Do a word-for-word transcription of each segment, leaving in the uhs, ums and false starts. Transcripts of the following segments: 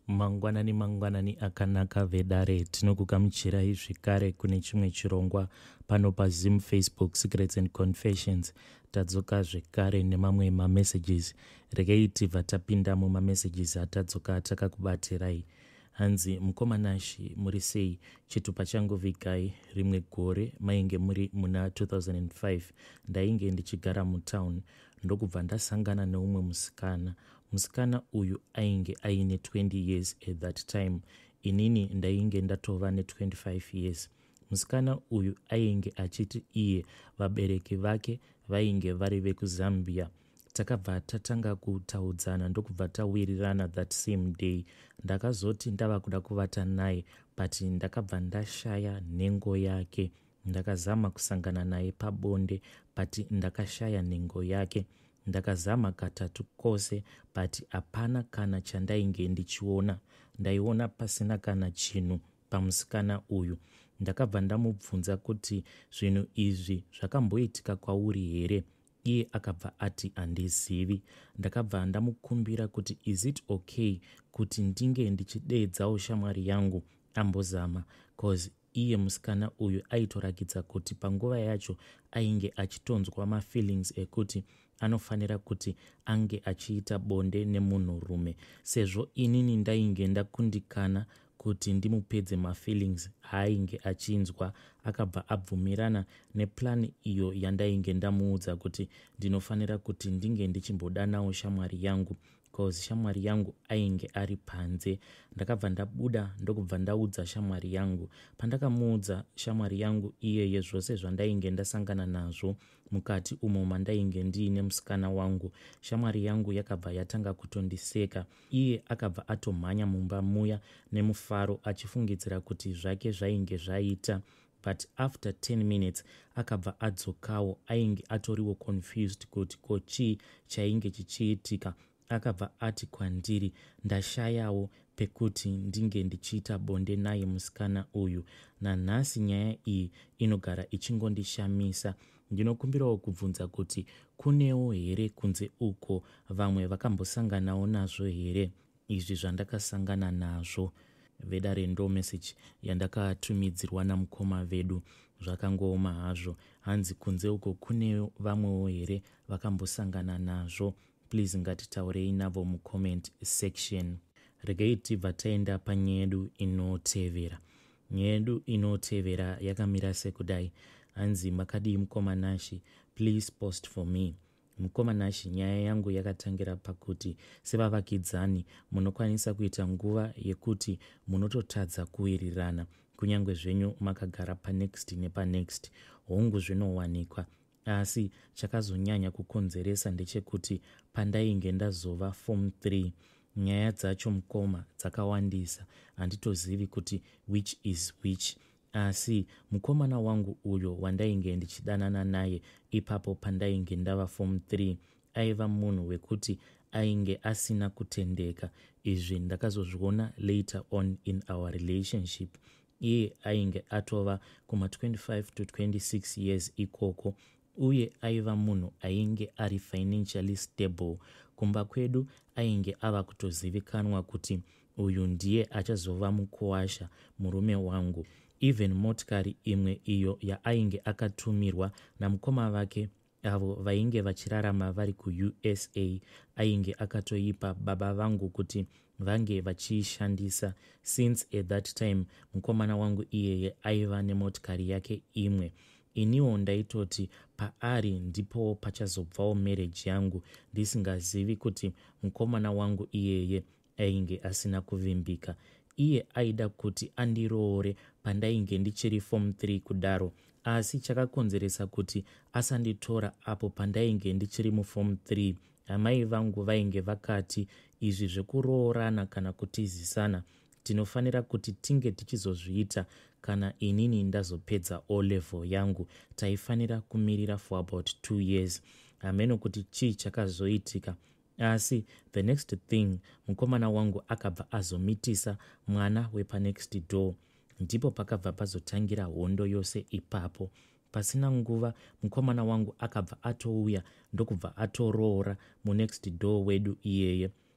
Mangwanani mangwanani akanaka vedare tinokugamuchirai zvekare kune chimwe chirongwa pano paZim Facebook Secrets and Confessions. Tadzoka zvekare nemamwe mamessages. Regei tibva tapinda mumamessages atadzoka takakubatirai. Hanzi Mukomanashi muri sei? Chitupa changu vigai rimwe gore mainge muri muna two thousand five. Ndainge ndichigara mutown ndokubva ndasangana neumwe musikana. Musikana uyu ainge aine twenty years at that time. Inini ndainge ndatova ne twenty-five years. Musikana uyu ainge achiti iye vabereki vake vainge vari vekuzambia. Takabva tatanga kutaudzana ndokubva tawirirana that same day. Ndakazoti ndava kuda kuvata naye but ndakabva ndashaya nhengo yake. Ndakazama kusangana naye pabonde but ndakashaya nhengo yake. Ndakazama katatu kose but hapana kana chandainge ndichiona. Ndaiona pasina kana chinhu pamusikana uyu. Ndakabva ndamubvunza kuti zvinhu izvi zvakamboitika kwauri here? Iye akabva ati handizivi. Ndakabva ndamukumbira kuti is it okay kuti ndinge ndichidedzawo shamwari yangu ambozama, cause iye musikana uyu aitorakidza kuti panguva yacho ainge achitonzwa mafeelings ekuti anofanira kuti ange achiita bonde nemunhurume. Sezvo inini ndainge ndakundikana kuti ndimupedze mafeelings haainge achinzwa, akabva abvumirana neplan iyo yandainge ndamuudza kuti ndinofanira kuti ndinge ndichimbodanawo shamwari yangu, cause shamwari yangu ainge ari panze. Ndakabva ndabuda ndokubva ndaudza shamwari yangu. Pandakamuudza shamwari yangu iyeye zvose zvandainge ndasangana nazvo mukati umo mandainge ndiine musikana wangu, shamwari yangu yakabva yatanga kutondiseka. Iye akabva atomhanya mumba muya nemufaro achifungidzira kuti zvake zvainge zvaita. But after ten minutes akabva adzokawo, ainge atoriwo confused kuti kochi chainge chichiitika. Akabva ati kwandiri, ndashayawo pekuti ndinge ndichiita bonde naye musikana uyu. Nanhasi nyaya iyi inogara ichingondishamisa. Ndinokumbirawo kubvunza kuti kunewo here kunze uko vamwe vakambosanganawo nazvo here izvi zvandakasangana nazvo? Vedare ndo message yandakatumidzirwa namukoma vedu. Zvakangooma hazvo. Hanzi kunze uko kune vamwewo here vakambosangana nazvo? Please ngatitaurei navo mucomment section. Regei tibva taenda panyaya yedu inotevera. Nyaya yedu inotevera yakamira sekudai. Hanzi makadii Mukomanashi, please post for me. Mukomanashi, nyaya yangu yakatangira pakuti sevavakidzani munokwanisa kuita nguva yekuti munototadza kuwirirana kunyange zvenyu makagara panext nepanext. Hongu zvinowanikwa. Asi chakazonyanya kukonzeresa ndechekuti pandainge ndazova form three, nyaya dzacho mukoma dzakawandisa, handitozivi kuti which is which. Asi mukomana wangu uyo wandainge ndichidanana naye ipapo pandainge ndava form three aiva munhu wekuti ainge asina kutendeka. Izvi ndakazozviona later on in our relationship. Iye ainge atova kuma twenty-five to twenty-six years ikoko, uye aiva munhu ainge ari financially stable. Kumba kwedu ainge ava kutozivikanwa kuti uyu ndiye achazova mukuwasha murume wangu. Even motikari imwe iyo yaainge akatumirwa namukoma vake avo vainge vachirarama vari ku-U S A ainge akatoipa baba vangu kuti vange vachiishandisa. Since at that time mukomana wangu iyeye aiva nemotikari yake imwe. Iniwo ndaitoti paari ndipo pachazobvawo marriage yangu, ndisingazivi kuti mukomana wangu iyeye ainge asina kuvimbika. Iye aida kuti andiroore pandainge ndichiri form three kudaro, asi chakakonzeresa kuti asanditora apo pandainge ndichiri muform three. Amai vangu vainge vakati izvi zvekuroorana kana kutizisana tinofanira kuti tinge tichizozviita kana inini ndazopedza O level yangu. Taifanira kumirira for about two years. Ameno kuti chii chakazoitika. Asi the next thing mukomana wangu akabva azomitisa mwana wepa next door. Ndipo pakabva pazotangira hondo yose ipapo. Pasina nguva mukomana wangu akabva atouya ndokubva atoroora mu next door wedu iyeye.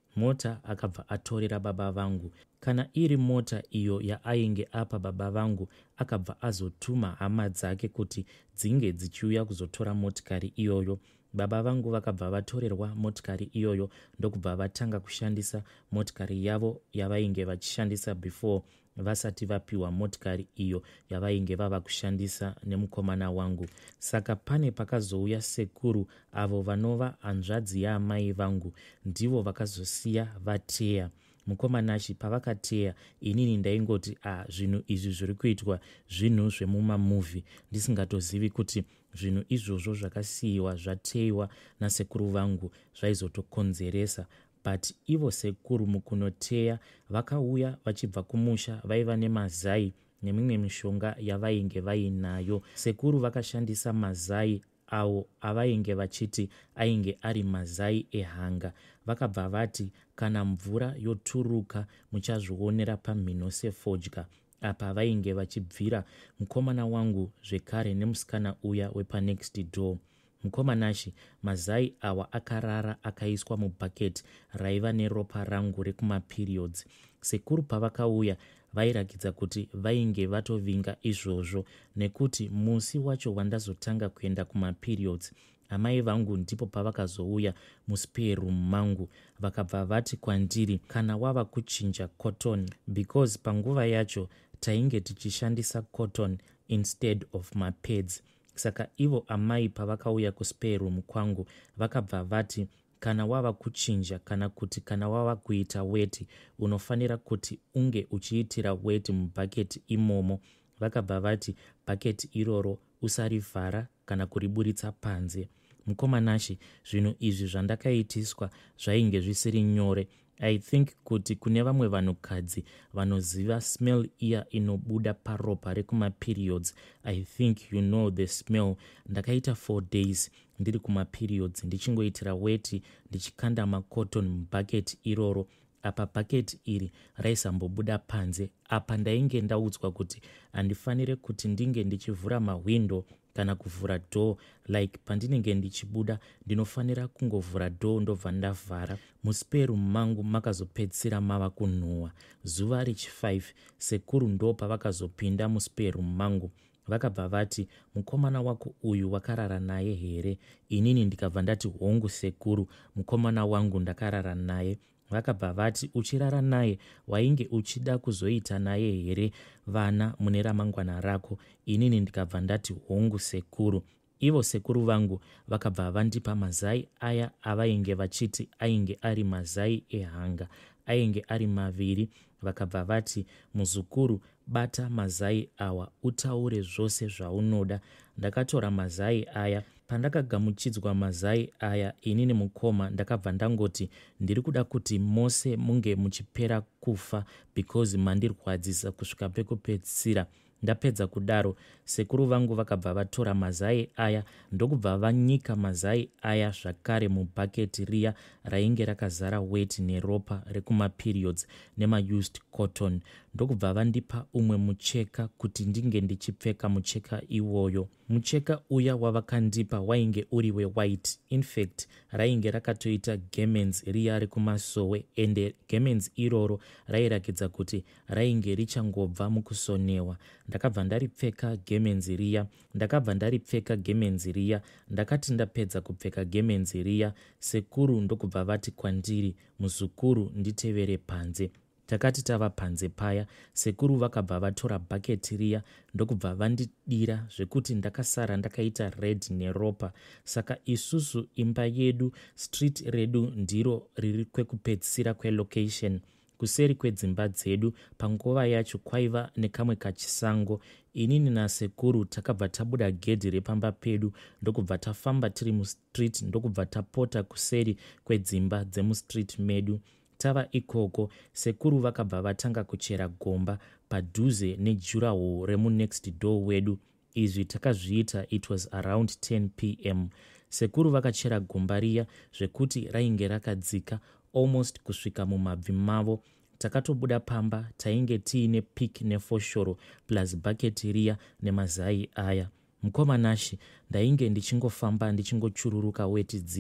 mota akabva atorera baba vangu. Kana iri mota iyo yaainge apa baba vangu, akabva azotuma hama dzake kuti dzinge dzichiuya kuzotora motikari iyoyo. Baba vangu vakabva vatorerwa motikari iyoyo ndokubva vatanga kushandisa motikari yavo yavainge vachishandisa before vasati vapiwa motikari iyo yavainge vava kushandisa nemukomana wangu. Saka pane pakazouya sekuru avo vanova hanzvadzi yaamai vangu, ndivo vakazosiya vateya. Mukomanashi pavakateya, inini ndaingoti ah, zvinhu izvi zviri kuitwa zvinhu zvemumamuvi, ndisingatozivi kuti zvinhu izvozvo zvakasiyiwa zvateyiwa nasekuru vangu zvaizotokonzeresa. But ivo sekuru mukunoteya vakauya vachibva kumusha, vaiva nemazai nemimwe mishonga yavainge vainayo. Sekuru vakashandisa mazai awo avainge vachiti ainge ari mazai ehanga. Vakabva vati kana mvura yoturuka muchazvionera pamhino sefodya. Apa vainge vachibvira mukomana wangu zvekare nemusikana uya wepanext door. Mukomanashi, mazai awa akarara akaiswa mubhaketi raiva neropa rangu rekumaperiods. Sekuru pavakauya vairakidza kuti vainge vatovinga izvozvo, nekuti musi wacho wandazotanga kuenda kumaperiods, amai vangu ndipo pavakazouya muspare room mangu vakabva vati kwandiri kana wava kuchinja cotton, because panguva yacho tainge tichishandisa cotton instead of mapads. Saka ivo amai pavakauya kuspare room kwangu vakabva vati kana wava kuchinja kana kuti kana wava kuita weti unofanira kuti unge uchiitira weti mubhaketi imomo. Vakabva vati bhaketi iroro usarivhara kana kuriburitsa panze. Mukomanashi, zvinhu izvi zvandakaitiswa zvainge zvisiri nyore. I think kuti kune vamwe vanhukadzi vanoziva smell iya inobuda paropa rekumaperiods, I think you know the smell. Ndakaita four days ndiri kumaperiods ndichingoitira weti ndichikanda makoton mubhaketi iroro. Apa bhaketi iri raisambobuda panze. Apa ndainge ndaudzwa kuti handifanire kuti ndinge ndichivhura mahwindo kana kuvhura door, like pandinenge ndichibuda ndinofanira kungovhura door ndobva ndavhara. Muspare room mangu makazopedzisira mava kunhuhwa. Zuva rechi5 sekuru ndo pavakazopinda muspare room mangu. Vakabva vati mukomana wako uyu wakarara naye here? Inini ndikabva ndati hongu sekuru, mukomana wangu ndakarara naye. Vakabva vati uchirara naye wainge uchida kuzoita naye here vana mune ramangwana rako? Inini ndikabva ndati hongu sekuru. Ivo sekuru vangu vakabva vandipa mazai aya avainge vachiti ainge ari mazai ehanga, ainge ari maviri. Vakabva vati muzukuru, bata mazai awa utaure zvose zvaunoda. Ndakatora mazai aya. Pandakagamuchidzwa mazai aya, inini mukoma ndakabva ndangoti ndiri kuda kuti mose munge muchipera kufa because mandirwadzisa kusvika pekupedzisira. Ndapedza kudaro, sekuru vangu vakabva vatora mazai aya ndokubva vanyika mazai aya zvakare mubhaketi riya rainge rakazara weti neropa rekumaperiods nemaused cotton. Ndokubva vandipa umwe mucheka kuti ndinge ndichipfeka mucheka iwoyo. Mucheka uya wavakandipa wainge uri wewhite. In fact, rainge rakatoita gemens riya rekumasowe, ende gemens iroro rairakidza kuti rainge richangobva mukusonewa. Ndakabva ndaripfeka gemens riya. Ndakabva ndaripfeka gemens riya. Ndakati ndapedza kupfeka gemens riya, sekuru ndokubva vati kwandiri, muzukuru nditevere panze. Takati tava panze paya, sekuru vakabva vatora bhaketi riya ndokubva vandidira zvekuti ndakasara ndakaita red neropa. Saka isusu imba yedu, street redu ndiro riri kwekupedzisira kwelocation. Kuseri kwedzimba dzedu panguva yacho kwaiva nekamwe kachisango. Inini nasekuru takabva tabuda gedhi repamba pedu ndokubva tafamba tiri mustreet ndokubva tapota kuseri kwedzimba dzemustreet medu. Tava ikoko, sekuru vakabva vatanga kuchera gomba padhuze nejuraho remunext door wedu. Izvi takazviita it was around ten p m. Sekuru vakachera gomba riya zvekuti rainge rakadzika almost kusvika mumabvi mavo. Takatobuda pamba tainge tiine pik nefoshoro plus bhaketi riya nemazai aya. Mukomanashi, ndainge ndichingofamba ndichingochururuka weti dziya.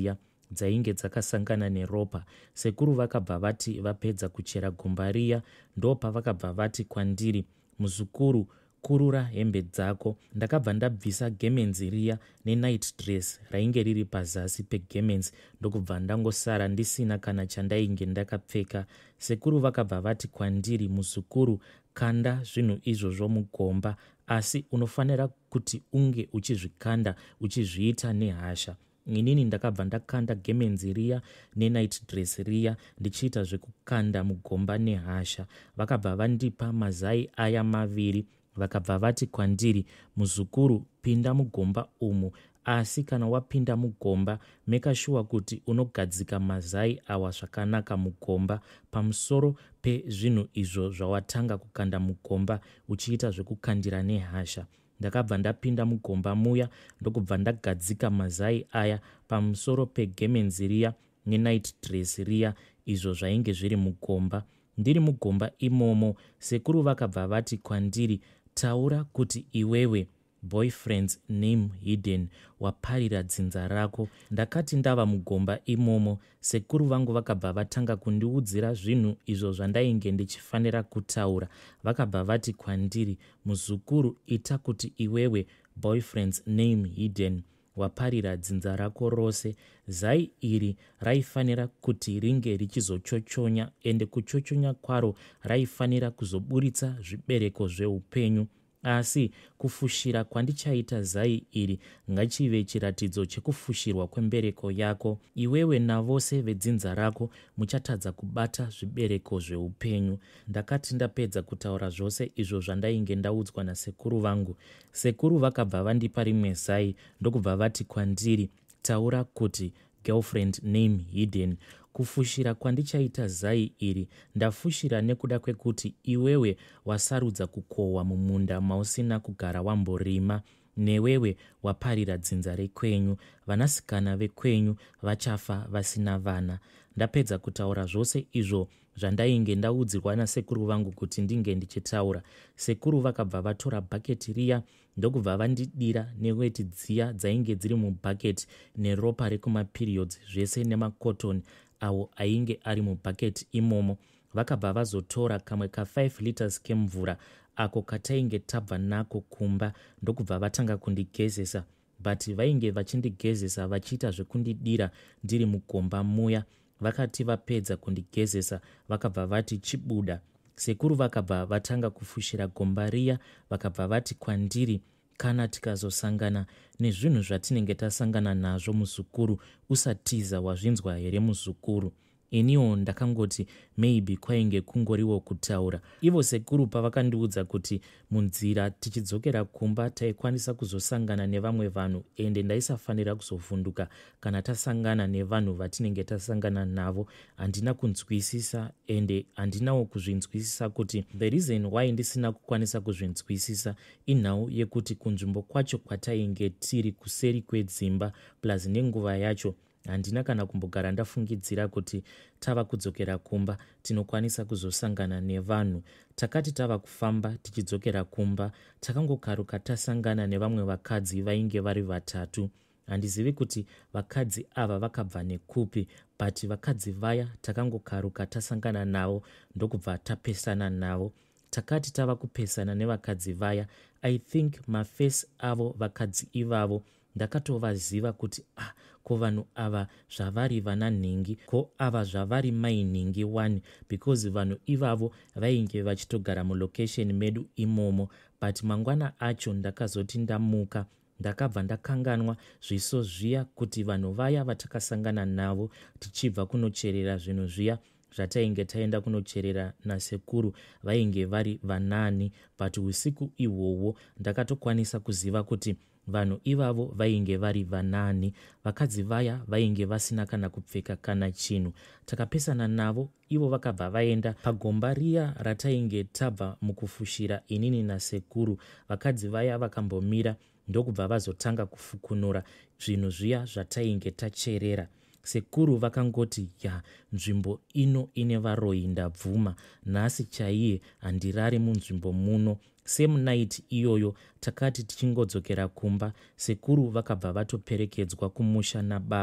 dzainge dzakasangana neropa. Sekuru vakabva vati vapedza kuchera gomba riya, ndo pavakabva vati kwandiri, muzukuru, kurura hembe dzako. Ndakabva ndabvisa gemenzi riya nenight dress rainge riri pazasi pegemenzi, ndokubva ndangosara ndisina kana chandainge ndakapfeka. Sekuru vakabva vati kwandiri, muzukuru, kanda zvinhu izvozvo mugomba, asi unofanira kuti unge uchizvikanda uchizviita nehasha. Inini ndakabva ndakanda gemenzi riya nenight dress riya ndichiita zvekukanda mugomba nehasha. Vakabva vandipa mazai aya maviri, vakabva vati kwandiri, muzukuru, pinda mugomba umu, asi kana wapinda mugomba make sure kuti unogadzika mazai awa zvakanaka mugomba pamusoro pezvinhu izvo zvawatanga kukanda mugomba uchiita zvekukandira nehasha. Ndakabva ndapinda mugomba muya ndokubva ndagadzika mazai aya pamusoro pegemenzi riya nenight dress riya izvo zvainge zviri mugomba. Ndiri mugomba imomo, sekuru vakabva vati kwandiri, taura kuti iwewe, boyfriend's name hidden, waparira dzinza rako. Ndakati ndava mugomba imomo, sekuru vangu vakabva vatanga kundiudzira zvinhu izvo zvandainge ndichifanira kutaura. Vakabva vati kwandiri, muzukuru, ita kuti iwewe, boyfriend's name hidden, waparira dzinza rako rose. Zai iri raifanira kuti ringe richizochochonya, ende kuchochonya kwaro raifanira kuzoburitsa zvibereko zveupenyu. Asi kufushira kwandichaita zai iri ngachive chiratidzo chekufushirwa kwembereko yako. Iwewe navose vedzinza rako muchatadza kubata zvibereko zveupenyu. Ndakati ndapedza kutaura zvose izvo zvandainge ndaudzwa nasekuru vangu, sekuru vakabva vandipa rimwe zai ndokubva vati kwandiri, taura kuti girlfriend name hidden. Kufushira kwandichaita zai iri ndafushira nekuda kwekuti iwewe wasarudza kukohwa mumunda mausina kugara wamborima. Newewe waparira dzinza rekwenyu, vanasikana vekwenyu vachafa vasina vana. Ndapedza kutaura zvose izvo zvandainge ndaudzirwa nasekuru vangu kuti ndinge ndichitaura, sekuru vakabva vatora bhaketi riya ndokubva vandidira neweti dziya dzainge dziri mubhaketi neropa rekumaperiodzi zvese nemakotoni awo ainge ari mubhaketi imomo. Vakabva vazotora kamwe ka five liters kemvura ako katainge tabva nako kumba ndokubva vatanga kundigezesa, but vainge vachindigezesa vachiita zvekundidira ndiri mugomba muya. Vakati vapedza kundigezesa vakabva vati chibuda. Sekuru vakabva vatanga kufushira gomba riya, vakabva vati kwandiri, kana tikazosangana nezvinhu zvatinenge tasangana nazvo muzukuru, usatiza, wazvinzwa here muzukuru? Iniwo ndakangoti maybe kwainge kungoriwo kutaura. Ivo sekuru pavakandiudza kuti munzira tichidzokera kumba taikwanisa kuzosangana nevamwe vanhu, ende ndaisafanira kuzovhunduka kana tasangana nevanhu vatinenge tasangana navo, handina kunzwisisa, ende handinawo kuzvinzwisisa kuti the reason why ndisina kukwanisa kuzvinzwisisa inhau yekuti kunzvimbo kwacho kwatainge tiri kuseri kwedzimba plus nenguva yacho handina kana kumbogara ndafungidzira kuti tava kudzokera kumba tinokwanisa kuzosangana nevanhu. Takati tava kufamba tichidzokera kumba takangokaruka tasangana nevamwe vakadzi vainge vari vatatu. Handizivi kuti vakadzi ava vakabva nekupi, but vakadzi vaya takangokaruka tasangana navo ndokubva tapesana navo. Takati tava kupesana nevakadzi vaya, I think mafesi avo vakadzi ivavo ndakatovaziva kuti ah, ko vanhu ava zvavari vana nhingi, ko ava zvavari mai nhingi one, because vanhu ivavo vainge vachitogara mulokesheni medu imomo. But mangwana acho ndakazoti ndamuka ndakabva ndakanganwa zviso zviya kuti vanhu vaya vatakasangana navo tichibva kunocherera zvinhu zviya zvatainge taenda kunocherera nasekuru vainge vari vanani. But usiku ihwohwo ndakatokwanisa kuziva kuti vanhu ivavo vainge vari vanani. Vakadzi vaya vainge vasina kana kupfeka kana chinhu. Takapesana navo, ivo vakabva vaenda pagomba riya ratainge tabva mukufushira inini nasekuru. Vakadzi vaya vakambomira ndokubva vazotanga kufukunura zvinhu zviya zvatainge tacherera. Sekuru vakangoti, ya, nzvimbo ino ine varoyi ndabvuma, nhasi chaiye handirari munzvimbo muno. Same night iyoyo takati tichingodzokera kumba, sekuru vakabva vatoperekedzwa kumusha nababa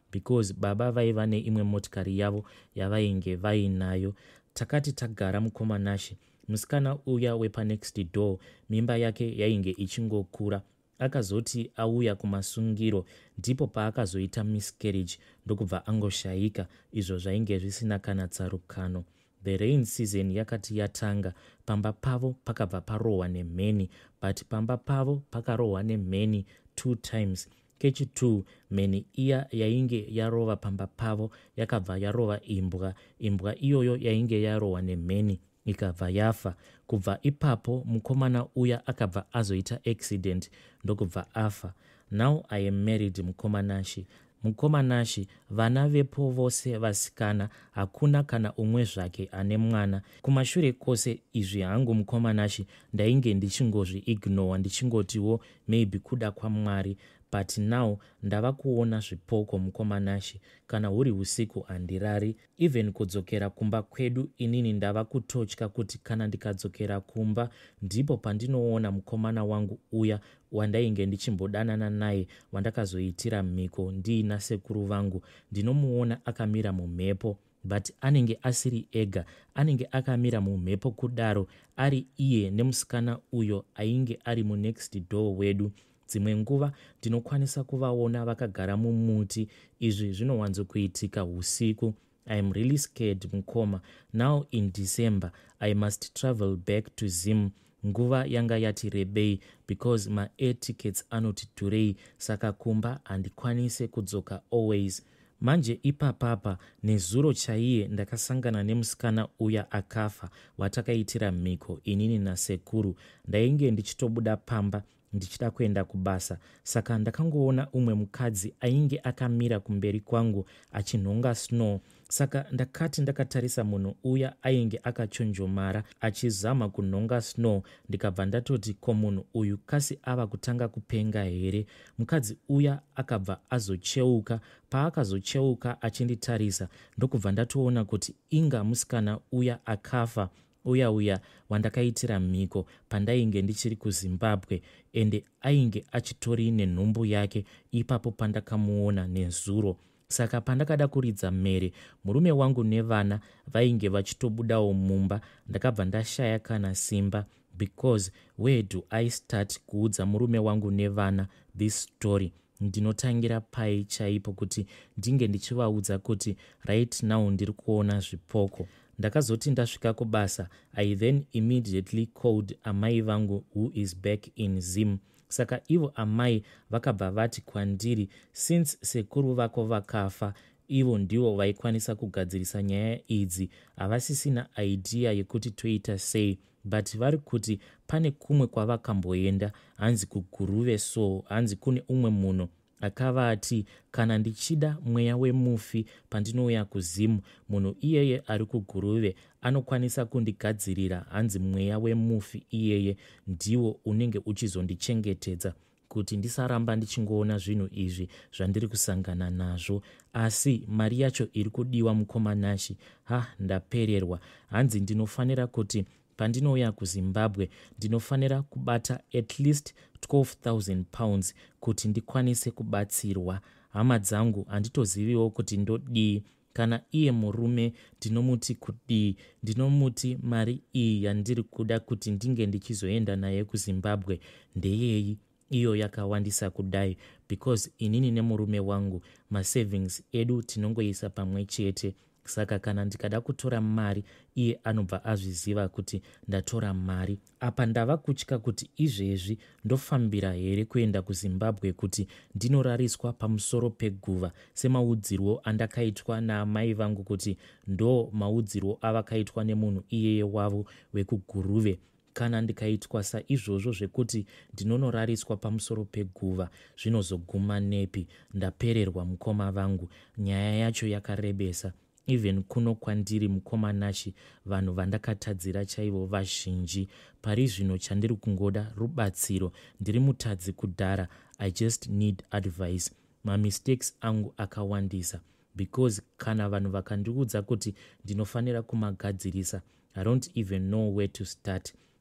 because baba vaiva neimwe motikari yavo yavainge vainayo. Takati tagara mukomanashi, musikana uya wepanext door mimba yake yainge ichingokura. Akazoti auya kumasungiro ndipo paakazoita miscarriage ndokubva angoshayika, izvo zvainge zvisina kana tsarukano. The rain season yakati yatanga, pamba pavo pakabva parohwa nemheni, but pamba pavo pakarohwa nemheni two times. Kechituu, mheni iya yainge yarova pamba pavo yakabva yarova imbwa. Imbwa iyoyo yainge yarohwa nemheni ikabva yafa. Kubva ipapo mukomana uya akabva azoita accident ndokubva afa. Now I am married mukomanashi. Mukomanashi, vana vepo vose vasikana, hakuna kana umwe zvake ane mwana. Kumashure kwose izvi hangu mukomanashi ndainge ndichingozvi ignore, ndichingotiwo maybe kuda kwaMwari. But now ndava kuona zvipoko mukomanashi. Kana huri usiku handirari. Even kudzokera kumba kwedu inini ndava kutotya kuti kana ndikadzokera kumba ndipo pandinoona mukomana wangu uya wandainge ndichimbodanana naye, wandakazoitira mhiko ndiina sekuru vangu, ndinomuona akamira mumhepo. But anenge asiri ega, anenge akamira mumhepo kudaro, ari iye nemusikana uyo ainge ari munext door wedu. Dzimwe nguva ndinokwanisa kuvaona vakagara mumuti. Izvi zvinowanzokuitika usiku. I am really scared mukoma. Now in December I must travel back to Zim. Nguva yanga yati rebei because my air tickets anoti dhurei, saka kumba handikwanise kudzoka always. Manje ipapapa nezuro chaiye ndakasangana nemusikana uya akafa watakaitira mhiko inini nasekuru. Ndainge ndichitobuda pamba ndichida kuenda kubasa, saka ndakangoona umwe mukadzi ainge akamira kumberi kwangu achinhonga snow. Saka ndakati ndakatarisa munhu uya ainge akachonjomara achizama kunhonga snow, ndikabva ndatoti ko munhu uyu kasi ava kutanga kupenga here. Mukadzi uya akabva azocheuka. Paakazocheuka achinditarisa ndokubva ndatoona kuti inga musikana uya akafa, uya uya wandakaitira mhiko pandainge ndichiri kuZimbabwe, ende ainge achitori nenhumbu yake ipapo pandakamuona nezuro. Saka pandakada kuridza mhere, murume wangu nevana vainge vachitobudawo mumba, ndakabva ndashaya kana simba, because where do I start kuudza murume wangu nevana this story? Ndinotangira pai chaipo kuti ndinge ndichivaudza kuti right now ndiri kuona zvipoko. Ndakazoti ndasvika kubasa, I then immediately called amai vangu who is back in Zim. Saka ivo amai vakabva vati kwandiri, since sekuru vako vakafa, ivo ndivo vaikwanisa kugadzirisa nyaya idzi, havasisina idea yekuti toita sei, but vari kuti pane kumwe kwavakamboenda, hanzi kuguruve so, hanzi kune umwe munhu akavati kana ndichida mweya wemufi pandinouya kuZimu, munhu iyeye ari kuguruve anokwanisa kundigadzirira, hanzi mweya wemufi iyeye ndiwo unenge uchizondichengetedza kuti ndisaramba ndichingoona zvinhu izvi zvandiri kusangana nazvo. Asi mari yacho iri kudiwa mukomanashi. Ha, ndapererwa. Hanzi ndinofanira kuti pandinouya kuZimbabwe ndinofanira kubata at least twelve thousand pounds kuti ndikwanise kubatsirwa. Hama dzangu handitoziviwo kuti ndodii. Kana iye murume ndinomuti kudii, ndinomuti mari iyi yandiri kuda kuti ndinge ndichizoenda naye kuZimbabwe ndeyeyi iyo yakawandisa kudai, because inini nemurume wangu masavings edu tinongoisa pamwe chete. Saka kana ndikada kutora mari, iye anobva azviziva kuti ndatora mari. Apa ndava kutya kuti izvezvi ndofambira here kuenda kuZimbabwe kuti ndinorariswa pamusoro peguva semaudzirwo andakaitwa naamai vangu kuti ndo maudzirwo avakaitwa nemunhu iyeye wavo wekuguruve. Kana ndikaitwa saizvozvo zvekuti ndinonorariswa pamusoro peguva, zvinozoguma nepi? Ndapererwa mukoma vangu. Nyaya yacho yakarebesa. Even kuno kwandiri mukomanashi, vanhu vandakatadzira chaivo vazhinji. Pari zvino chandiri kungoda rubatsiro. Ndiri mutadzi kudhara. I just need advice. Ma mistakes angu akawandisa, because kana vanhu vakandiudza kuti ndinofanira kumagadzirisa, I don't even know where to start.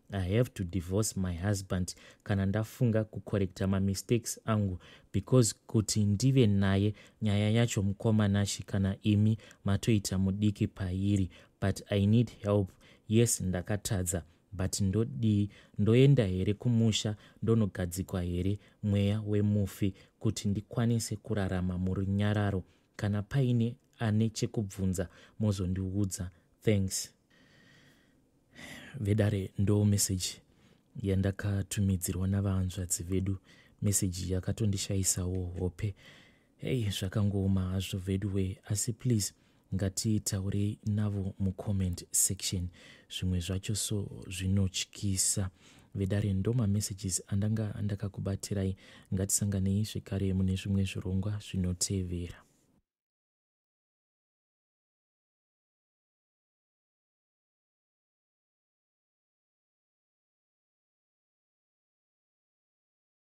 I have to divorce my husband kana ndafunga kukorekta mamistakes angu, because kuti ndive naye nyaya yacho mukomanachi kana imi matoita mudiki pairi, but I need help. Yes, ndakatadza, but ndodi ndoenda here kumusha ndonogadzikwa here mweya wemufi kuti ndikwanise kurarama murunyararo. Kana paine ane chekubvunza mozondiudza. Thanks. Vedare ndo message yandakatumidzirwa navahanzvadzi vedu. Message yakatondishayisawo hope. Hey, zvakangooma hazvo veduwe, asi please ngatitaurei navo mucomment section. Zvimwe zvacho so zvinotyisa. Vedare ndo mamessages andanga ndakakubatirai. Ngatisanganei zvekare mune zvimwe zvirongwa zvinotevera.